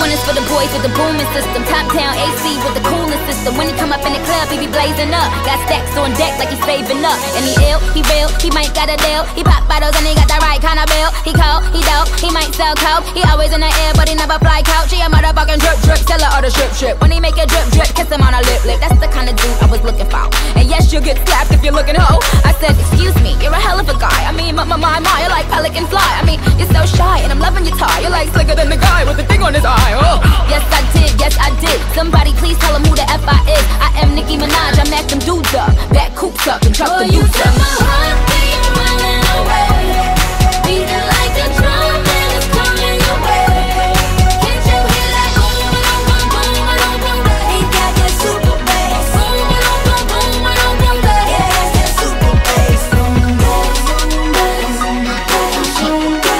one is for the boys with the booming system. Top down AC with the coolest system. When he come up in the club, he be blazing up. Got stacks on deck like he's saving up. And he ill, he real, he might got a deal. He pop bottles and he got the right kind of bill. He cold, he dope, he might sell coke. He always in the air, but he never fly couch. He a motherfucking drip drip, seller or the strip. When he make a drip drip, kiss him on a lip. That's the kind of dude I was looking for. And yes, you'll get slapped if you're looking hoe. I said, excuse me, you're a hell of a guy. I mean, my, you're like pelican fly. I mean, you're so shy and I'm loving your tie. You're like slicker than the guy with the thing on his eye. Oh. Yes, I did. Somebody please tell him who the F I is. I am Nicki Minaj, I mack them dudes up. Back coops up and truck the youth up. You got my heartbeat running away, beating like a drum and it's coming your way. Can't you hear that boom, boom, boom, boom, boom, boom? He got that super bass. Boom, boom, boom, boom, boom, boom, boom. Yeah, that's that super bass. Boom, boom, boom, boom, boom, boom, boom.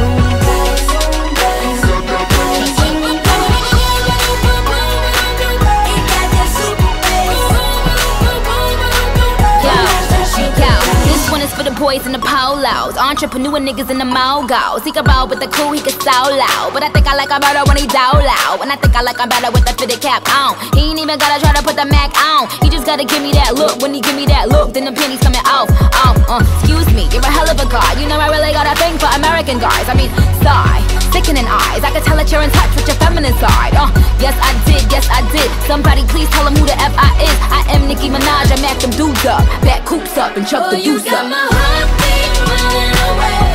For the boys in the polos, entrepreneur niggas in the mogos. He can roll with the cool, he can so loud. But I think I like him better when he down loud. And I think I like him better with the fitted cap on. He ain't even gotta try to put the Mac on. He just gotta give me that look. When he give me that look, then the pennies coming off. Excuse me, you're a hell of a guy. You know I really got a thing for American guys. I mean, sigh, sickening eyes. I can tell that you're in touch with your feminine side. Yes I did. Somebody please tell him who the F I is. I am Nicki Minaj, I mack them dudes up. Back coops up and chuck the deuce up. My heartbeat running away.